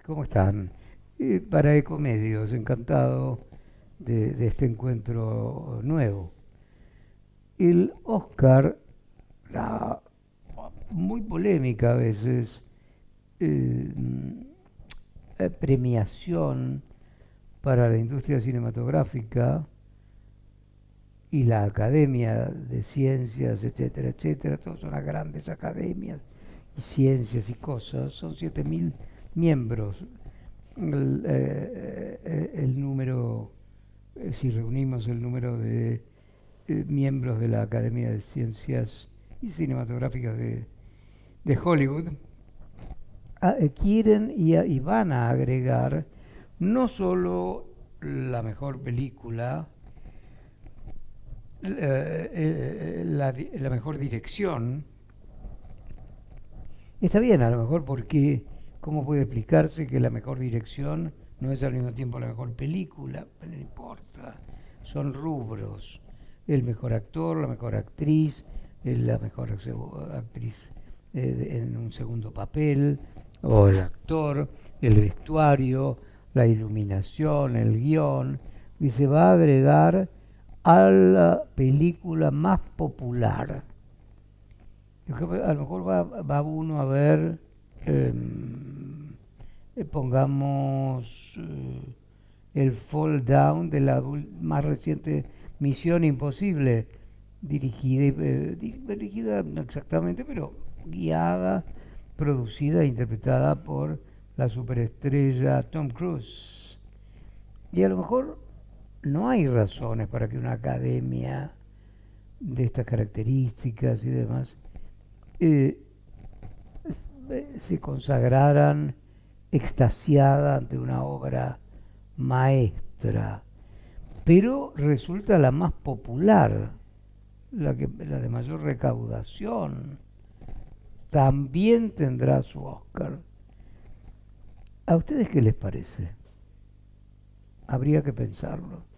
¿Cómo están? Para Ecomedios, encantado de este encuentro nuevo. El Oscar, la muy polémica a veces, eh, premiación para la industria cinematográfica y la Academia de Ciencias, etcétera, etcétera, todas son las grandes academias y ciencias y cosas, son 7.000 miembros. El número, si reunimos el número de miembros de la Academia de Ciencias y Cinematográficas de Hollywood, quieren y van a agregar no solo la mejor película, la mejor dirección. Está bien, a lo mejor, porque ¿cómo puede explicarse que la mejor dirección no es al mismo tiempo la mejor película? Pero no importa, son rubros. El mejor actor, la mejor actriz, la mejor actriz en un segundo papel, o el actor, el vestuario, la iluminación, el guión, y se va a agregar a la película más popular. A lo mejor va uno a ver, eh, pongamos, el fall down de la más reciente Misión Imposible, dirigida no exactamente, pero guiada, producida e interpretada por la superestrella Tom Cruise. Y a lo mejor no hay razones para que una academia de estas características y demás eh, se consagraran extasiada ante una obra maestra, pero resulta la más popular, la de mayor recaudación, también tendrá su Oscar. ¿A ustedes qué les parece? Habría que pensarlo.